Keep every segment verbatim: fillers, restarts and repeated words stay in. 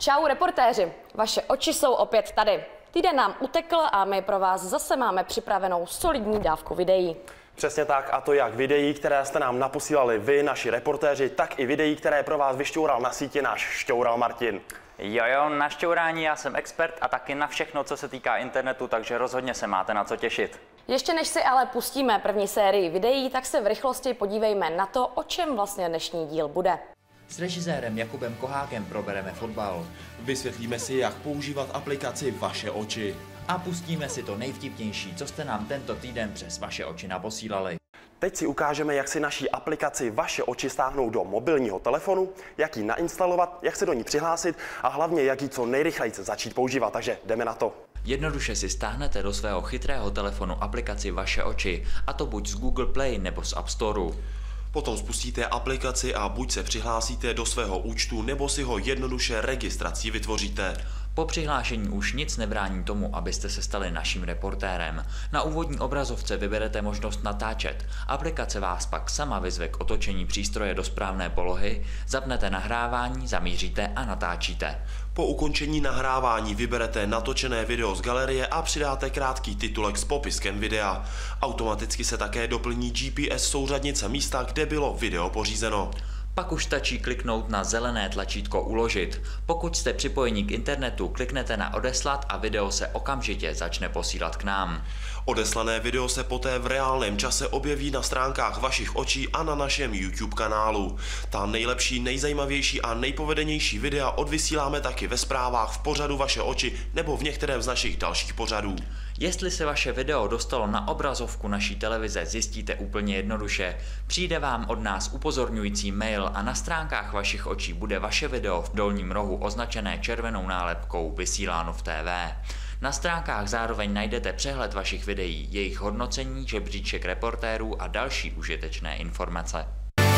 Čau reportéři, vaše oči jsou opět tady. Týden nám utekl a my pro vás zase máme připravenou solidní dávku videí. Přesně tak, a to jak videí, které jste nám naposílali vy, naši reportéři, tak i videí, které pro vás vyšťoural na síti náš šťoural Martin. Jo, jo, na šťourání já jsem expert a taky na všechno, co se týká internetu, takže rozhodně se máte na co těšit. Ještě než si ale pustíme první sérii videí, tak se v rychlosti podívejme na to, o čem vlastně dnešní díl bude. S režisérem Jakubem Kohákem probereme fotbal. Vysvětlíme si, jak používat aplikaci Vaše oči. A pustíme si to nejvtipnější, co jste nám tento týden přes Vaše oči naposílali. Teď si ukážeme, jak si naší aplikaci Vaše oči stáhnout do mobilního telefonu, jak ji nainstalovat, jak se do ní přihlásit a hlavně, jak ji co nejrychleji začít používat. Takže jdeme na to. Jednoduše si stáhnete do svého chytrého telefonu aplikaci Vaše oči, a to buď z Google Play nebo z App Storeu. Potom spustíte aplikaci a buď se přihlásíte do svého účtu, nebo si ho jednoduše registrací vytvoříte. Po přihlášení už nic nebrání tomu, abyste se stali naším reportérem. Na úvodní obrazovce vyberete možnost natáčet. Aplikace vás pak sama vyzve k otočení přístroje do správné polohy, zapnete nahrávání, zamíříte a natáčíte. Po ukončení nahrávání vyberete natočené video z galerie a přidáte krátký titulek s popiskem videa. Automaticky se také doplní G P S souřadnice místa, kde bylo video pořízeno. Pak už stačí kliknout na zelené tlačítko Uložit. Pokud jste připojeni k internetu, kliknete na Odeslat a video se okamžitě začne posílat k nám. Odeslané video se poté v reálném čase objeví na stránkách Vašich očí a na našem YouTube kanálu. Ta nejlepší, nejzajímavější a nejpovedenější videa odvysíláme taky ve zprávách v pořadu Vaše oči nebo v některém z našich dalších pořadů. Jestli se vaše video dostalo na obrazovku naší televize, zjistíte úplně jednoduše. Přijde vám od nás upozorňující mail a na stránkách Vašich očí bude vaše video v dolním rohu označené červenou nálepkou Vysíláno v T V. Na stránkách zároveň najdete přehled vašich videí, jejich hodnocení, žebříček reportérů a další užitečné informace.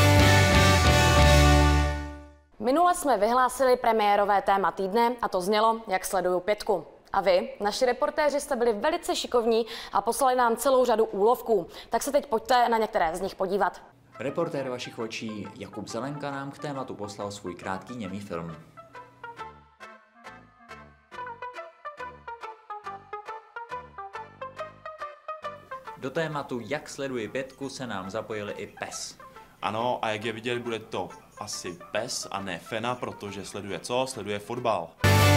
Minule jsme vyhlásili premiérové téma týdne a to znělo, jak sleduju pětku. A vy, naši reportéři, jste byli velice šikovní a poslali nám celou řadu úlovků. Tak se teď pojďte na některé z nich podívat. Reportér Vašich očí Jakub Zelenka nám k tématu poslal svůj krátký němý film. Do tématu Jak sleduji pětku se nám zapojili i pes. Ano, a jak je vidět, bude to asi pes a ne Fena, protože sleduje co? Sleduje fotbal.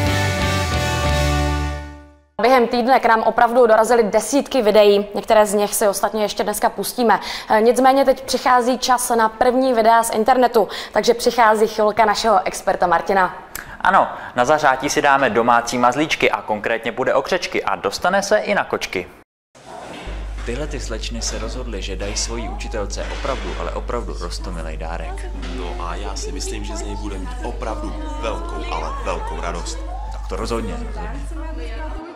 Během týdne k nám opravdu dorazily desítky videí, některé z nich si ostatně ještě dneska pustíme. Nicméně teď přichází čas na první videa z internetu, takže přichází chvilka našeho experta Martina. Ano, na zařátí si dáme domácí mazlíčky a konkrétně bude o křečky a dostane se i na kočky. Tyhle ty slečny se rozhodly, že dají svojí učitelce opravdu, ale opravdu roztomilej dárek. No a já si myslím, že z něj bude mít opravdu velkou, ale velkou radost. Tak to rozhodně, rozhodně.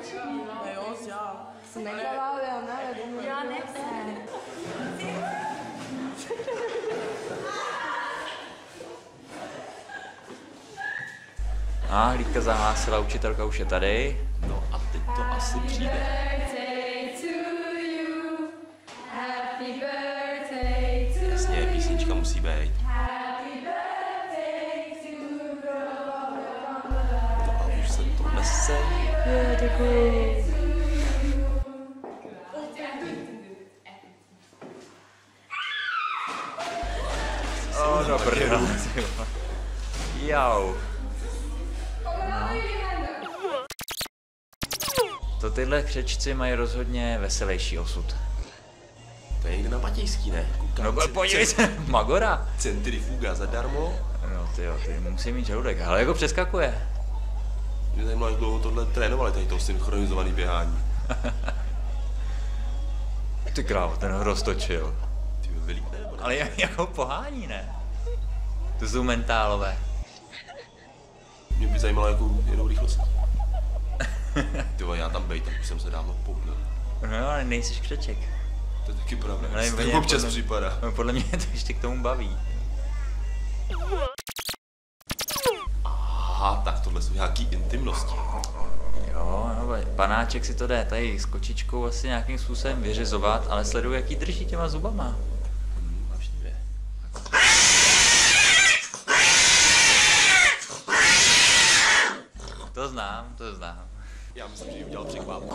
A hlídka zahlásila, učitelka už je tady. No a teď to asi přijde. Jasně, písnička musí být. No a už se to nese. Je, děkuji. O, dobrý. Jau. To tyhle křečci mají rozhodně veselější osud. To je někde na Matějský, ne? Koukám, No podívej se, Magora. Centrifuga zadarmo. No ty jo, ty musí mít žaludek, ale jako přeskakuje. Mě zajímalo, jak dlouho tohle trénovali, tady to synchronizovaný běhání. Ty krávo, ten ho roztočil. Ty vylíkne, nebo ne? Ale jak, jak ho pohání, ne? To jsou mentálové. Mě by zajímalo, jakou jedou rychlost. Tyvo, já tam bejt, tak už jsem se dávno pohnul. No, ale nejsiš křeček. To je taky pravda, Ale to mě, občas podle, připadá. Podle mě to ještě k tomu baví. Aha, tak tohle jsou nějaký intimnosti. Jo, no, panáček si to jde tady s kočičkou asi nějakým způsobem vyřizovat, ale sleduje, jak jí drží těma zubama. Hmm, navštívě. znám, to znám. Já myslím, že ji udělal překvapení.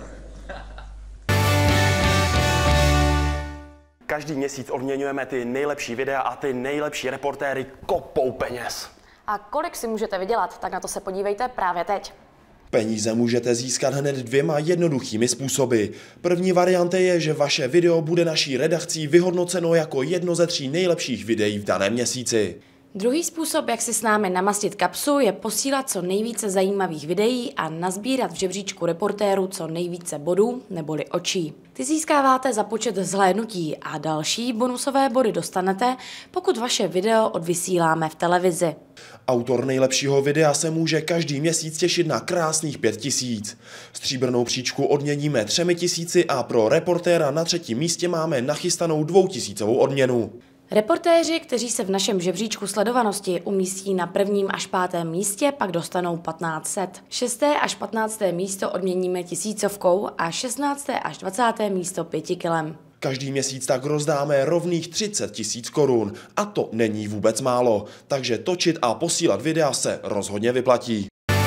Každý měsíc odměňujeme ty nejlepší videa a ty nejlepší reportéry kopou peněz. A kolik si můžete vydělat, tak na to se podívejte právě teď. Peníze můžete získat hned dvěma jednoduchými způsoby. První varianta je, že vaše video bude naší redakcí vyhodnoceno jako jedno ze tří nejlepších videí v daném měsíci. Druhý způsob, jak si s námi namastit kapsu, je posílat co nejvíce zajímavých videí a nazbírat v žebříčku reportérů co nejvíce bodů neboli očí. Ty získáváte za počet zhlédnutí a další bonusové body dostanete, pokud vaše video odvysíláme v televizi. Autor nejlepšího videa se může každý měsíc těšit na krásných pět tisíc. Stříbrnou příčku odměníme třemi tisíci a pro reportéra na třetím místě máme nachystanou dvoutisícovou odměnu. Reportéři, kteří se v našem žebříčku sledovanosti umístí na prvním až pátém místě, pak dostanou patnáct set. Šesté až patnácté místo odměníme tisícovkou a šestnácté až dvacáté místo pěti kilem. Každý měsíc tak rozdáme rovných třicet tisíc korun a to není vůbec málo, takže točit a posílat videa se rozhodně vyplatí.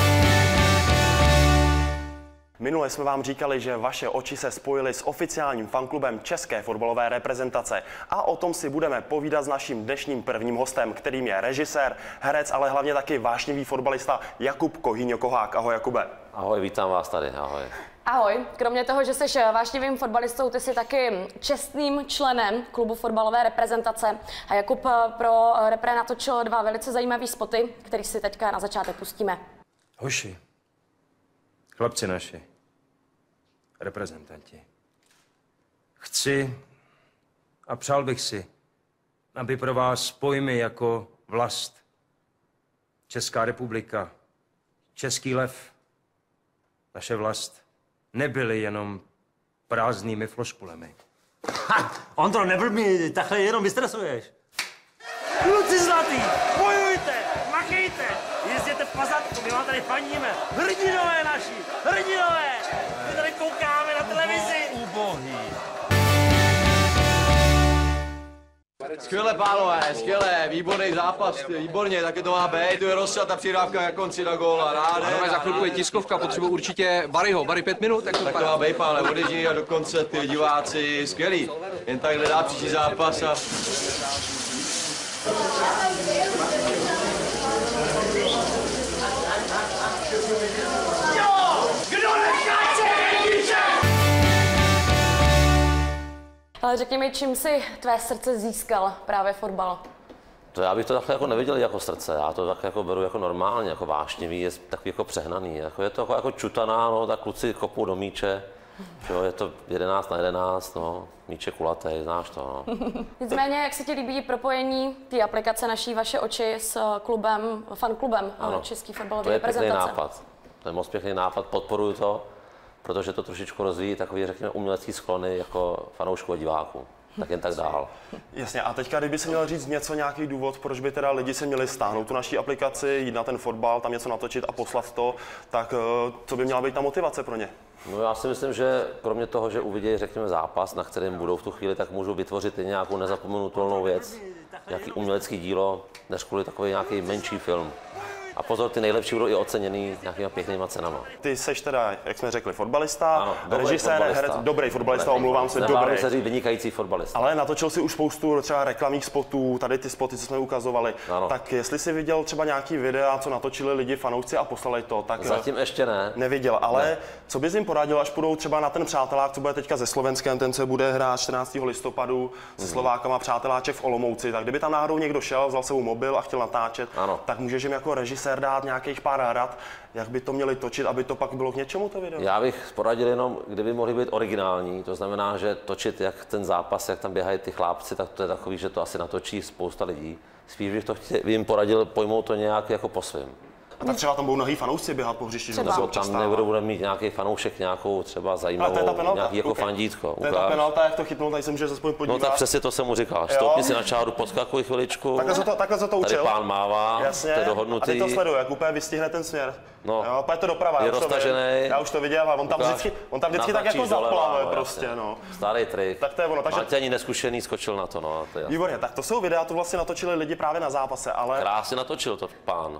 Minule jsme vám říkali, že vaše oči se spojily s oficiálním fanklubem české fotbalové reprezentace a o tom si budeme povídat s naším dnešním prvním hostem, kterým je režisér, herec, ale hlavně taky vášnivý fotbalista Jakub Kohýňo-Kohák. Ahoj, Jakube. Ahoj, vítám vás tady, ahoj. Ahoj, kromě toho, že jsi vášnivým fotbalistou, ty jsi taky čestným členem klubu fotbalové reprezentace. A Jakub pro repre natočil dva velice zajímavé spoty, který si teďka na začátek pustíme. Hoši, chlapci naši, reprezentanti, chci a přál bych si, aby pro vás pojmy jako vlast, Česká republika, Český lev, naše vlast, nebyly jenom prázdnými floškulemi. Ha! Ondro, neblbni, takhle jenom vystresuješ. Kluci zlatý, bojujte, makejte, jezděte v pazatku, my vám tady fandíme. Hrdinové naši, hrdinové! My tady koukáme na televizi. Ubohý. Skvěle, pánové, skvěle, výborný zápas, výborně, taky to má být, tu je rozsad a přidávka na konci na góla, ráde. Za chvilku je tiskovka, potřebuji určitě Barryho, Barry pět minut, tak to Tak to má být, páne, od a do konce, ty diváci, skvělý, jen tak hledá příští zápas a... Ale řekni mi, čím si tvé srdce získal právě fotbal? To já bych to takhle jako neviděl jako srdce, já to tak jako beru jako normálně, jako vášnivý, je takový jako přehnaný, jako je to jako, jako čutaná, no, tak kluci kopou do míče, jo, je to jedenáct na jedenáct, no, míče kulatý, znáš to, no. Nicméně, jak se ti líbí propojení té aplikace Naší vaše oči s klubem, fanklubem Český fotbalový reprezentace? To je pěkný nápad, to je moc pěkný nápad, podporuju to, protože to trošičku rozvíjí takový, řekněme, umělecký sklony jako fanoušků a diváků. Tak jen tak dál. Jasně, a teďka, kdyby se měl říct něco, nějaký důvod, proč by teda lidi se měli stáhnout tu naší aplikaci, jít na ten fotbal, tam něco natočit a poslat to, tak co by měla být ta motivace pro ně? No já si myslím, že kromě toho, že uvidějí, řekněme, zápas, na kterém budou v tu chvíli, tak můžou vytvořit i nějakou nezapomenutelnou věc, nějaký umělecký dílo, než kvůli takový nějaký menší film. A pozor, ty nejlepší budou i oceněný nějakýma pěknýma cenama. Ty seš teda, jak jsme řekli, fotbalista, ano, režisér, herec, dobrý fotbalista, omlouvám se, dobrý. se říct vynikající fotbalista. Ale natočil si už spoustu třeba reklamních spotů, tady ty spoty, co jsme ukazovali. Ano. Tak jestli jsi viděl třeba nějaký videa, co natočili lidi, fanoušci a poslali to, tak... Zatím ještě ne. Neviděl, ale ne. Co bys jim poradil, až půjdou třeba na ten přátelák, co bude teďka se Slovenskem, ten se bude hrát čtrnáctého listopadu se Slovákama, přáteláček v Olomouci, tak kdyby tam náhodou někdo šel, vzal sebou mobil a chtěl natáčet, ano. Tak můžeš jim jako režisér dát nějakých pár rad, jak by to měli točit, aby to pak bylo k něčemu to video? Já bych poradil jenom, kdyby mohli být originální, to znamená, že točit jak ten zápas, jak tam běhají ty chlápci, tak to je takový, že to asi natočí spousta lidí. Spíš bych to chtěl, jim poradil pojmout to nějak jako po svým. A tak třeba tam budou mnohý fanoušci běhat po hřišti, že to tam někdo bude mít nějaký fanoušek, nějakou třeba zajímavou, nějaký jako okay. fandítko. To je ta penalta, jak to chytnul, tady se můžeš aspoň podívat. No tak přesně to jsem mu říkal, stoupni si na čáru, podskakuj chviličku. Takhle se to, takhle se to učil. Tady pán mává, jasně, to je dohodnutý. A ty to sleduje, jak úplně vystihne ten směr. No, jo, je to doprava, je roztažený. Já už to viděl a on tam vždycky, on tam vždycky tak jako zaplave prostě, no. Starý trik. Tak to je ono, takže... Máte ani neskušený, skočil na to, no. To je výborně, tak to jsou videa, to vlastně natočili lidi právě na zápase, ale... Krásně natočil to pán.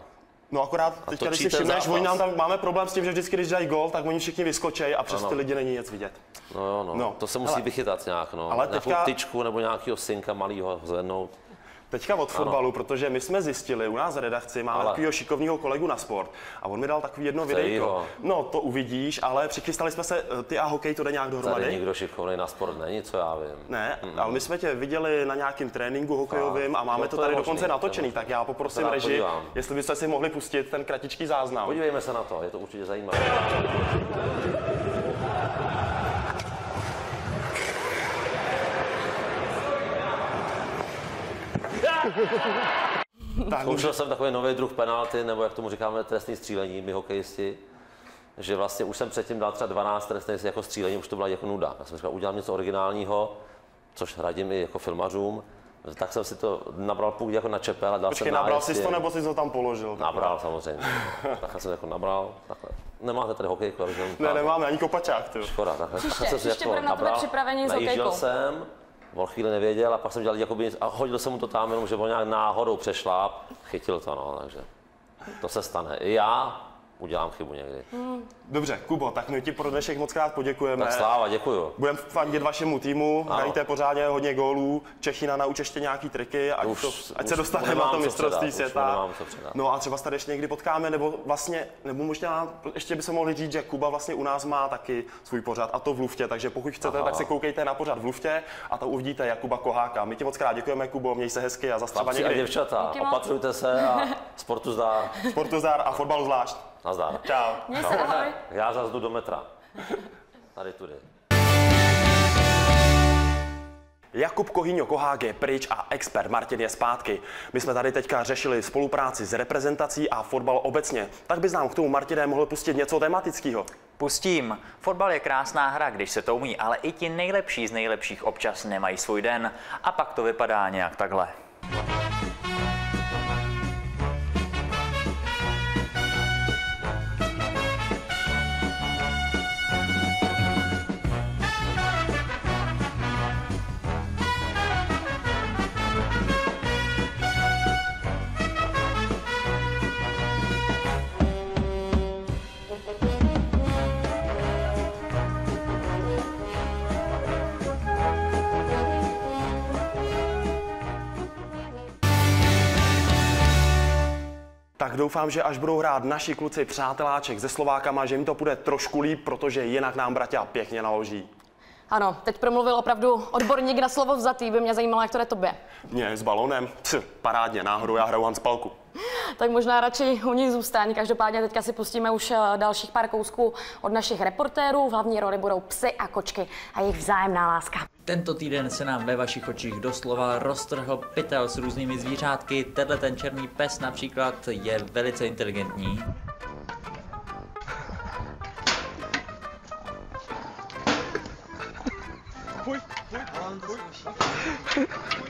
No akorát teďka, když si všimneš, oni nám tam máme problém s tím, že vždycky, když dají gól, tak oni všichni vyskočí a přes ano. ty lidi není nic vidět. No jo, no. no. To se musí ale, vychytat nějak, no. Ale nějakou teďka, tyčku nebo nějakého synka malýho zvednout. Teďka od fotbalu, protože my jsme zjistili, u nás v redakci máme ale... takového šikovného kolegu na sport a on mi dal takový jedno videjko. No to uvidíš, ale přichystali jsme se, ty a hokej to jde nějak dohromady. Tady nikdo šikovný na sport není, co já vím. Ne, mm. ale my jsme tě viděli na nějakém tréninku hokejovým a máme no, to, to tady možný, dokonce natočený, tak já poprosím režii, jestli byste si mohli pustit ten kratičký záznam. Podívejme se na to, je to určitě zajímavé. Zkoušel jsem takový nový druh penalty, nebo jak tomu říkáme, trestný střílení, my hokejisti, že vlastně už jsem předtím dal třeba dvanáct trestných jako střílení, už to byla jako nuda. Já jsem říkal, udělám něco originálního, což radím i jako filmařům, tak jsem si to nabral půl jako na čepel a dal Počkej, jsem nabral jsi to, nebo jsi to tam položil? Nabral samozřejmě. Takhle jsem jako nabral, takhle. Nemáte tady hokejku? Ne, nemáme ani kopačák, ty. Škoda, takhle. Příště, takhle příště budeme na tebe připravení s hokejkou. jsem, on chvíli nevěděl a pak jsem dělal jakoby nic a hodil jsem mu to tam jenom, že on nějak náhodou přešláp, chytil to, no, takže to se stane. I já udělám chybu někdy. Hmm. Dobře, Kubo, tak my ti pro dnešek moc krát poděkujeme. Tak sláva, děkuju. Budeme fandit vašemu týmu, hrajte pořádně hodně gólů, Čechyna nauč ještě nějaký triky, ať, už, to, ať se dostaneme na to mistrovství světa. No a třeba se tady ještě někdy potkáme, nebo vlastně, nebo možná ještě bychom mohli říct, že Kuba vlastně u nás má taky svůj pořad, a to v Luftě, takže pokud chcete, Aha. tak se koukejte na pořad v Luftě a to uvidíte Jakuba Koháka. My ti moc krát děkujeme, Kubo, měj se hezky a zas třeba někdy. A děvčata, opatrujte se a sportu zdar. Sportu zdar a fotbalu zvlášť. Nazdar. Čau. Měj se, ahoj. Já zase jdu do metra. Tady tudy. Jakub Kohýňo Kohák je pryč a expert Martin je zpátky. My jsme tady teďka řešili spolupráci s reprezentací a fotbal obecně. Tak bys nám k tomu, Martine, mohl pustit něco tematického? Pustím. Fotbal je krásná hra, když se to umí, ale i ti nejlepší z nejlepších občas nemají svůj den. A pak to vypadá nějak takhle. Tak doufám, že až budou hrát naši kluci přáteláček se Slovákama, že jim to půjde trošku líp, protože jinak nám bratia pěkně naloží. Ano, teď promluvil opravdu odborník na slovo vzatý, by mě zajímalo, jak to jde tobě. Mě s balónem? Pst, parádně, náhodou já hraju Hanspalku. Tak možná radši u nich zůstaň. Každopádně teďka si pustíme už dalších pár kousků od našich reportérů. V hlavní roli budou psy a kočky a jejich vzájemná láska. Tento týden se nám ve vašich očích doslova roztrhl pytel s různými zvířátky. Tenhle ten černý pes například je velice inteligentní. Pojď, pojď, pojď.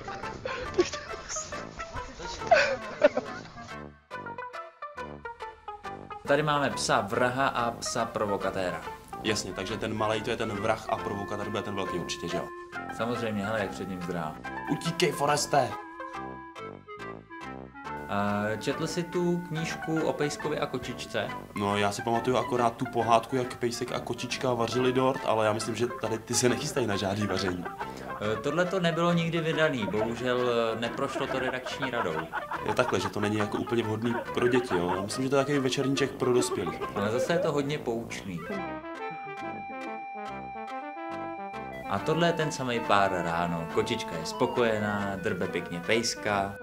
Tady máme psa vraha a psa provokatéra. Jasně, takže ten malej to je ten vrah a provokatér bude ten velký určitě, že jo? Samozřejmě, hele, jak před ním zdrá. Utíkej, Foreste! Uh, četl jsi tu knížku o pejskovi a kočičce? No, já si pamatuju akorát tu pohádku, jak pejsek a kočička vařili dort, ale já myslím, že tady ty se nechystají na žádný vaření. Uh, Tohle to nebylo nikdy vydaný, bohužel neprošlo to redakční radou. Je takhle, že to není jako úplně vhodný pro děti, jo? Já myslím, že to je takový večerníček pro dospělí. Ale zase je to hodně poučný. A tohle je ten samý pár ráno. Kočička je spokojená, drbe pěkně pejska.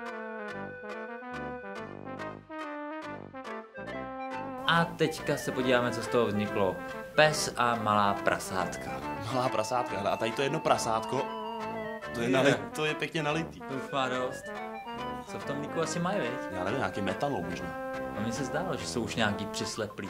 A teďka se podíváme, co z toho vzniklo. Pes a malá prasátka. Malá prasátka, hele, a tady to jedno prasátko, to je, nali, to je pěkně nalitý. To už má dost. Co v tom mlíku asi mají, viď? Já nevím, nějaký metanol možná. A mně se zdálo, že jsou už nějaký přisleplí.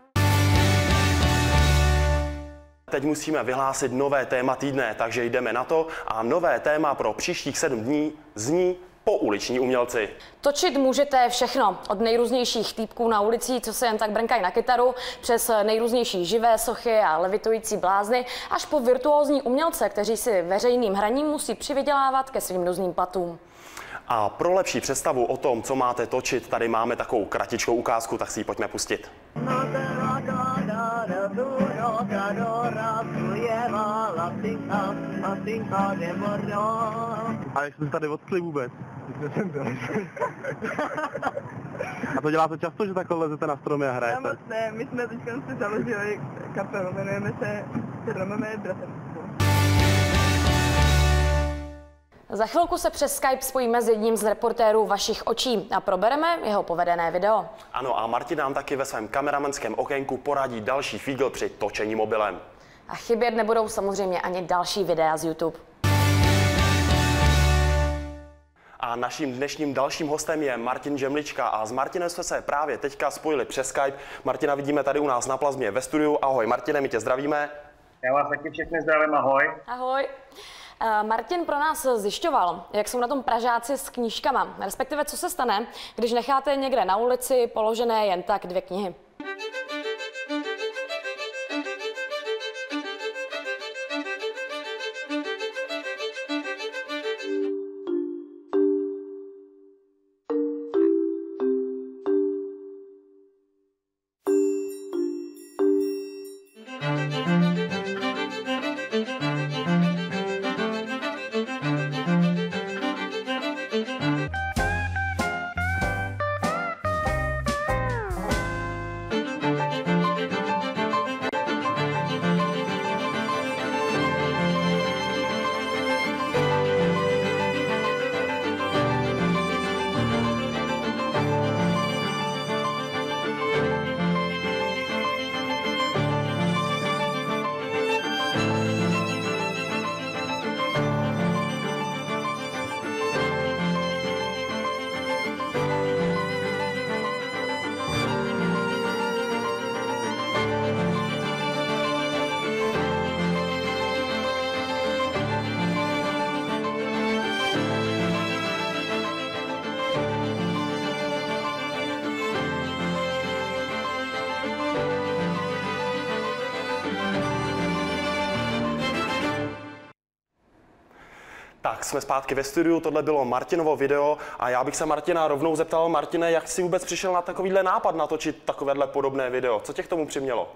Teď musíme vyhlásit nové téma týdne, takže jdeme na to a nové téma pro příštích sedm dní zní pouliční umělci. Točit můžete všechno, od nejrůznějších týpků na ulici, co se jen tak brnkají na kytaru, přes nejrůznější živé sochy a levitující blázny, až po virtuózní umělce, kteří si veřejným hraním musí přivydělávat ke svým různým platům. A pro lepší představu o tom, co máte točit, tady máme takovou kratičkou ukázku, tak si ji pojďme pustit. A jak jsme tady odkli vůbec? A to děláte často, že takhle lezete na stromy a hrajete? Já moc ne, my jsme teďka si založili kapelu, jmenujeme se Romeme Bratrstvo. Za chvilku se přes Skype spojíme s jedním z reportérů Vašich očí a probereme jeho povedené video. Ano, a Martin nám taky ve svém kameramanském okénku poradí další fígl při točení mobilem. A chybět nebudou samozřejmě ani další videa z YouTube. A naším dnešním dalším hostem je Martin Žemlička a s Martinem jsme se právě teďka spojili přes Skype. Martina vidíme tady u nás na plazmě ve studiu. Ahoj Martine, my tě zdravíme. Já vás taky všechny zdravím, ahoj. Ahoj. Martin pro nás zjišťoval, jak jsou na tom Pražáci s knížkama, respektive co se stane, když necháte někde na ulici položené jen tak dvě knihy. Tak, jsme zpátky ve studiu, tohle bylo Martinovo video a já bych se Martina rovnou zeptal, Martine, jak jsi vůbec přišel na takovýhle nápad natočit takovéhle podobné video? Co tě k tomu přimělo?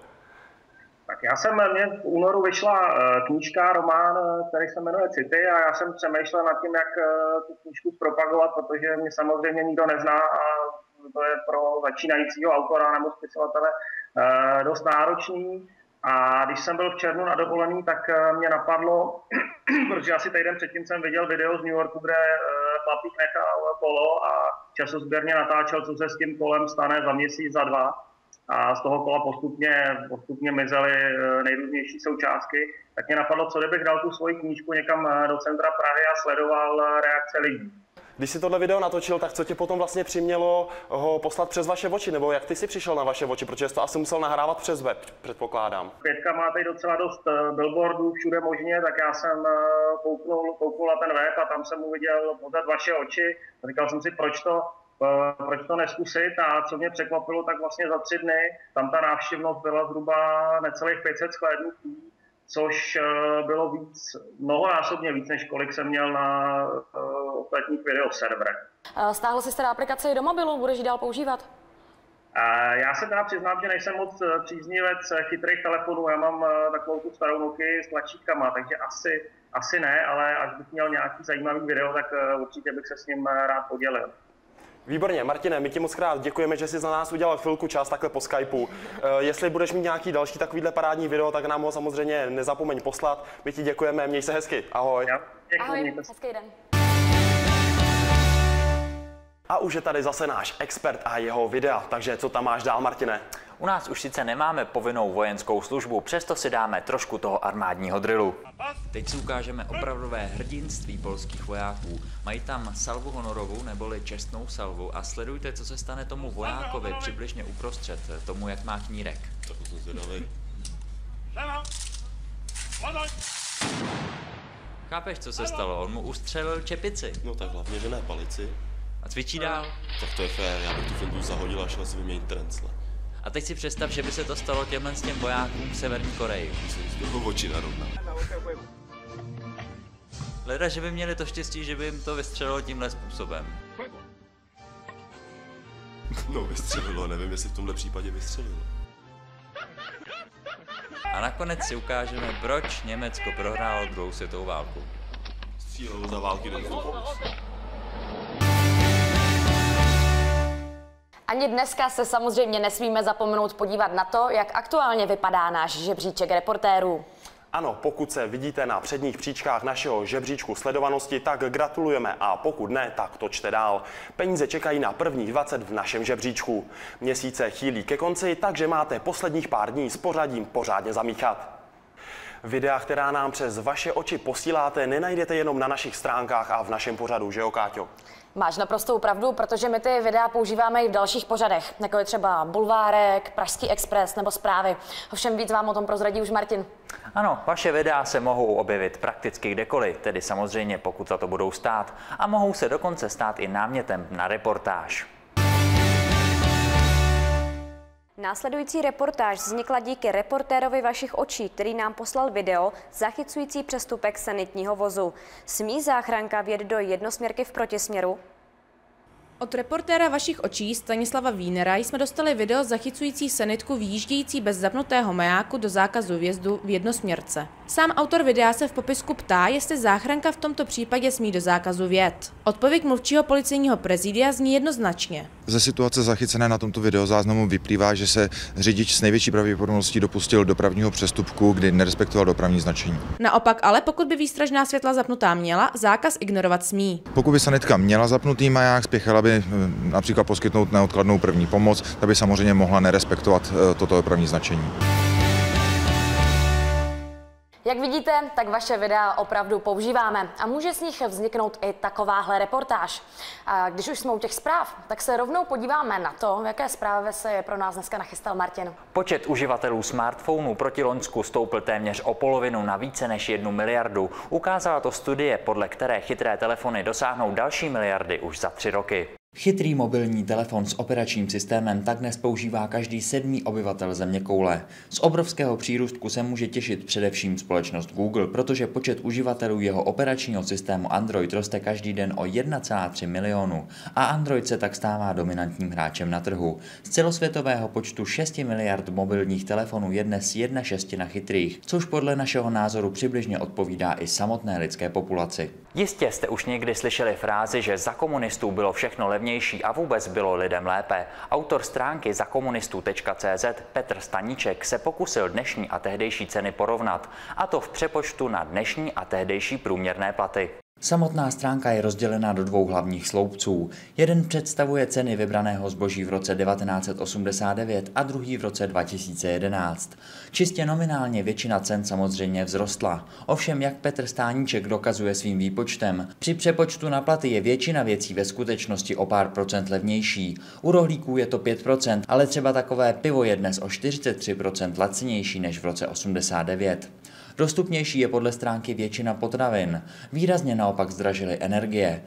Tak já jsem, mě v únoru vyšla knížka, román, který se jmenuje City a já jsem přemýšlel nad tím, jak tu knížku zpropagovat, protože mě samozřejmě nikdo nezná a to je pro začínajícího autora nebo spisovatele dost náročný. A když jsem byl v červnu na dovolený, tak mě napadlo, protože asi týden předtím jsem viděl video z New Yorku, kde chlapík nechal kolo a časozběrně natáčel, co se s tím kolem stane za měsíc, za dva. A z toho kola postupně, postupně mizely nejrůznější součástky. Tak mě napadlo, co kdybych dal tu svoji knížku někam do centra Prahy a sledoval reakce lidí. Když jsi tohle video natočil, tak co tě potom vlastně přimělo ho poslat přes Vaše oči, nebo jak ty jsi přišel na Vaše oči, protože jsi to asi musel nahrávat přes web, předpokládám. Pětka má tady docela dost billboardů všude možně, tak já jsem kouknul, kouknul na ten web a tam jsem uviděl pořád Vaše oči. A říkal jsem si, proč to, proč to neskusit, a co mě překvapilo, tak vlastně za tři dny tam ta návštěvnost byla zhruba necelých pět set shlédnutí, což bylo víc, mnohonásobně víc, než kolik jsem měl na uh, ostatních videoserverech. Stáhl jsi teda aplikaci do mobilu, budeš ji dál používat? Uh, já se teda přiznám, že nejsem moc příznivec chytrých telefonů, já mám uh, takovou tu starou Nokia s tlačítkama, takže asi, asi ne, ale až bych měl nějaký zajímavý video, tak uh, určitě bych se s ním rád podělil. Výborně, Martine, my ti moc krát děkujeme, že jsi za nás udělal chvilku čas takhle po Skypeu. Jestli budeš mít nějaký další takovýhle parádní video, tak nám ho samozřejmě nezapomeň poslat. My ti děkujeme, měj se hezky. Ahoj. Ahoj, hezký den. A už je tady zase náš expert a jeho videa, takže co tam máš dál, Martine? U nás už sice nemáme povinnou vojenskou službu, přesto si dáme trošku toho armádního drillu. Teď si ukážeme opravdové hrdinství polských vojáků. Mají tam salvu honorovou neboli čestnou salvu a sledujte, co se stane tomu vojákovi přibližně uprostřed, tomu, jak má knírek. To jsem zvědavý. Chápeš, co se stalo? On mu ustřelil čepici. No tak hlavně, že ne palici. A cvičí dál? Tak to je fér, já bych tu fintu zahodil a šel si vyměnit trencle. A teď si představ, že by se to stalo těmhle s těm vojákům v Severní Koreji. Jsem z toho oči narovnal. Leda, že by měli to štěstí, že by jim to vystřelilo tímhle způsobem. No vystřelilo, nevím, jestli v tomhle případě vystřelilo. A nakonec si ukážeme, proč Německo prohrálo druhou světovou válku. Střílelo za války do vzduchu. Ani dneska se samozřejmě nesmíme zapomenout podívat na to, jak aktuálně vypadá náš žebříček reportérů. Ano, pokud se vidíte na předních příčkách našeho žebříčku sledovanosti, tak gratulujeme a pokud ne, tak točte dál. Peníze čekají na prvních dvacet v našem žebříčku. Měsíce chýlí ke konci, takže máte posledních pár dní s pořadím pořádně zamíchat. Videa, která nám přes vaše oči posíláte, nenajdete jenom na našich stránkách a v našem pořadu, že jo, Káťo? Máš naprostou pravdu, protože my ty videa používáme i v dalších pořadech, jako je třeba Bulvárek, Pražský Express nebo Zprávy. Ovšem víc vám o tom prozradí už Martin. Ano, vaše videa se mohou objevit prakticky kdekoliv, tedy samozřejmě pokud za to budou stát, a mohou se dokonce stát i námětem na reportáž. Následující reportáž vznikla díky reportérovi vašich očí, který nám poslal video zachycující přestupek sanitního vozu. Smí záchranka vjet do jednosměrky v protisměru? Od reportéra vašich očí Stanislava Wienera jsme dostali video zachycující sanitku výjíždějící bez zapnutého majáku do zákazu vjezdu v jednosměrce. Sám autor videa se v popisku ptá, jestli záchranka v tomto případě smí do zákazu vjet. Odpověď mluvčího policejního prezidia zní jednoznačně. Ze situace zachycené na tomto videozáznamu vyplývá, že se řidič s největší pravděpodobností dopustil dopravního přestupku, kdy nerespektoval dopravní značení. Naopak ale, pokud by výstražná světla zapnutá měla, zákaz ignorovat smí. Pokud by sanitka měla zapnutý maják, spěchala by například poskytnout neodkladnou první pomoc, tak by samozřejmě mohla nerespektovat toto dopravní značení. Jak vidíte, tak vaše videa opravdu používáme a může z nich vzniknout i takováhle reportáž. A když už jsme u těch zpráv, tak se rovnou podíváme na to, v jaké zprávě se je pro nás dneska nachystal Martin. Počet uživatelů smartphonů proti loňsku stoupl téměř o polovinu na více než jednu miliardu. Ukázala to studie, podle které chytré telefony dosáhnou další miliardy už za tři roky. Chytrý mobilní telefon s operačním systémem tak dnes používá každý sedmý obyvatel zeměkoule. Z obrovského přírůstku se může těšit především společnost Google, protože počet uživatelů jeho operačního systému Android roste každý den o jedna celá tři milionu a Android se tak stává dominantním hráčem na trhu. Z celosvětového počtu šesti miliard mobilních telefonů je dnes jedna šestina chytrých, což podle našeho názoru přibližně odpovídá i samotné lidské populaci. Jistě jste už někdy slyšeli frázi, že za komunistů bylo všechno levnější a vůbec bylo lidem lépe. Autor stránky zakomunistů tečka cé zet Petr Staníček se pokusil dnešní a tehdejší ceny porovnat, a to v přepočtu na dnešní a tehdejší průměrné platy. Samotná stránka je rozdělena do dvou hlavních sloupců. Jeden představuje ceny vybraného zboží v roce devatenáct set osmdesát devět a druhý v roce dva tisíce jedenáct. Čistě nominálně většina cen samozřejmě vzrostla. Ovšem, jak Petr Stáníček dokazuje svým výpočtem, při přepočtu na platy je většina věcí ve skutečnosti o pár procent levnější. U rohlíků je to pět procent, ale třeba takové pivo je dnes o čtyřicet tři procent lacinější než v roce osmdesát devět. Dostupnější je podle stránky většina potravin. Výrazně naopak zdražily energie.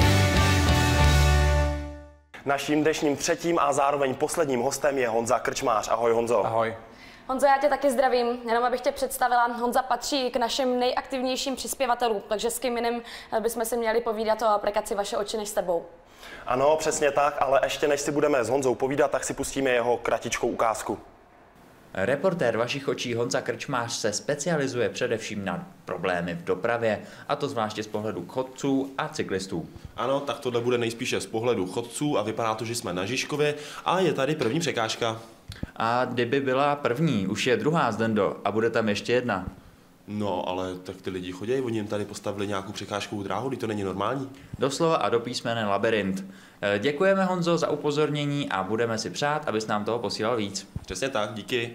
Naším dnešním třetím a zároveň posledním hostem je Honza Krčmář. Ahoj, Honzo. Ahoj. Honzo, já tě taky zdravím, jenom abych tě představila. Honza patří k našim nejaktivnějším přispěvatelům, takže s kým jiným bychom si měli povídat o aplikaci Vaše oči než s tebou. Ano, přesně tak, ale ještě než si budeme s Honzou povídat, tak si pustíme jeho kratičkou ukázku. Reportér Vašich očí Honza Krčmář se specializuje především na problémy v dopravě, a to zvláště z pohledu chodců a cyklistů. Ano, tak tohle bude nejspíše z pohledu chodců a vypadá to, že jsme na Žižkově a je tady první překážka. A kdyby byla první, už je druhá, Zdendo, a bude tam ještě jedna. No, ale tak ty lidi chodí, oni jim tady postavili nějakou překážkovou dráhu, to není normální. Doslova a do písmene labirint. Děkujeme, Honzo, za upozornění a budeme si přát, abys nám toho posílal víc. Přesně tak, díky.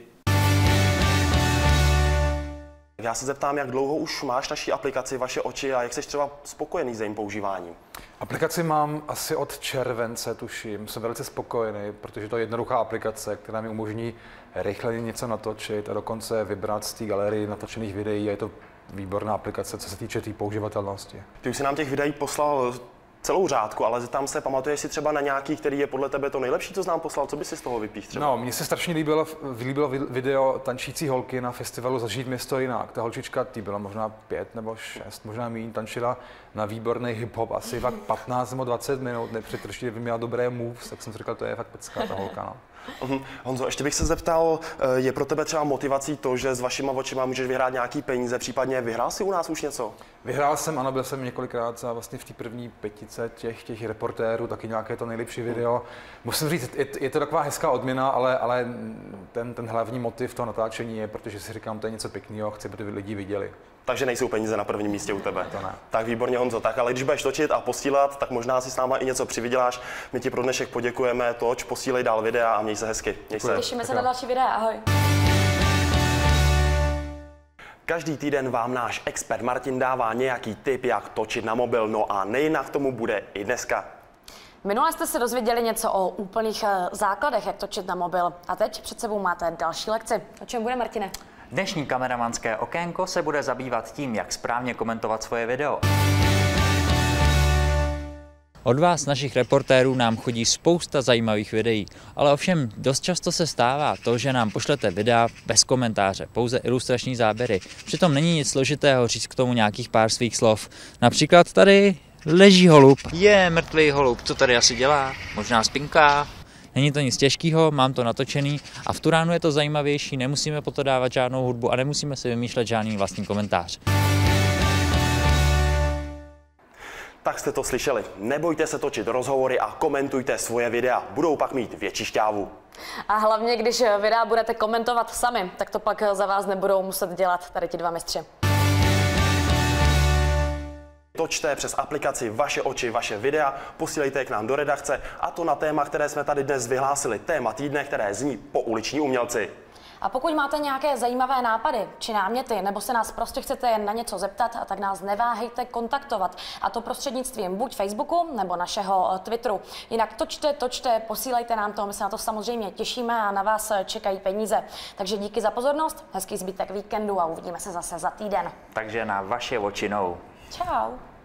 Já se zeptám, jak dlouho už máš naší aplikaci Vaše oči a jak jsi třeba spokojený s jejím používáním? Aplikaci mám asi od července, tuším. Jsem velice spokojený, protože to je jednoduchá aplikace, která mi umožní rychle něco natočit a dokonce vybrat z té galerie natočených videí a je to výborná aplikace, co se týče té tý používatelnosti. Ty už si nám těch videí poslal celou řádku, ale tam se pamatuješ si třeba na nějaký, který je podle tebe to nejlepší, co jsi nám poslal, co by si z toho vypíchl třeba? No, mně se strašně líbilo, líbilo video tančící holky na festivalu Zažít město jinak. Ta holčička, tý byla možná pět nebo šest, možná méně, tančila na výborný hip-hop, asi fakt patnáct nebo dvacet minut, nepřetržitě měla dobré moves, tak jsem si říkal, to je fakt pecka, ta holka, no. Uhum. Honzo, ještě bych se zeptal, je pro tebe třeba motivací to, že s vašima očima můžeš vyhrát nějaký peníze, případně vyhrál jsi u nás už něco? Vyhrál jsem, ano, byl jsem několikrát za vlastně v té první pětice těch, těch reportérů, taky nějaké to nejlepší video. Musím říct, je, je to taková hezká odměna, ale, ale ten, ten hlavní motiv toho natáčení je, protože si říkám, to je něco pěkného, chci, aby lidi viděli. Takže nejsou peníze na prvním místě u tebe. To ne. Tak výborně, Honzo. Tak ale když budeš točit a posílat, tak možná si s náma i něco přivyděláš. My ti pro dnešek poděkujeme, toč, posílej dál videa a měj se hezky. Měj se. Těšíme se na další videa, ahoj. Každý týden vám náš expert Martin dává nějaký tip, jak točit na mobil, no a nejinak tomu bude i dneska. Minule jste se dozvěděli něco o úplných základech, jak točit na mobil. A teď před sebou máte další lekci. O čem bude, Martine? Dnešní kameramanské okénko se bude zabývat tím, jak správně komentovat svoje video. Od vás, našich reportérů, nám chodí spousta zajímavých videí, ale ovšem dost často se stává to, že nám pošlete videa bez komentáře, pouze ilustrační záběry. Přitom není nic složitého říct k tomu nějakých pár svých slov. Například tady leží holub. Je mrtvý holub, co tady asi dělá? Možná spinká? Není to nic těžkého, mám to natočený a v tu ránu je to zajímavější, nemusíme po to dávat žádnou hudbu a nemusíme si vymýšlet žádný vlastní komentář. Tak jste to slyšeli. Nebojte se točit rozhovory a komentujte svoje videa. Budou pak mít větší šťávu. A hlavně, když videa budete komentovat sami, tak to pak za vás nebudou muset dělat tady ti dva mistři. Točte přes aplikaci Vaše oči, vaše videa, posílejte je k nám do redakce a to na téma, které jsme tady dnes vyhlásili. Téma týdne, které zní Pouliční umělci. A pokud máte nějaké zajímavé nápady či náměty, nebo se nás prostě chcete jen na něco zeptat, tak nás neváhejte kontaktovat. A to prostřednictvím buď Facebooku, nebo našeho Twitteru. Jinak točte, točte, posílejte nám to, my se na to samozřejmě těšíme a na vás čekají peníze. Takže díky za pozornost, hezký zbytek víkendu a uvidíme se zase za týden. Takže na vaše očinou. Čau.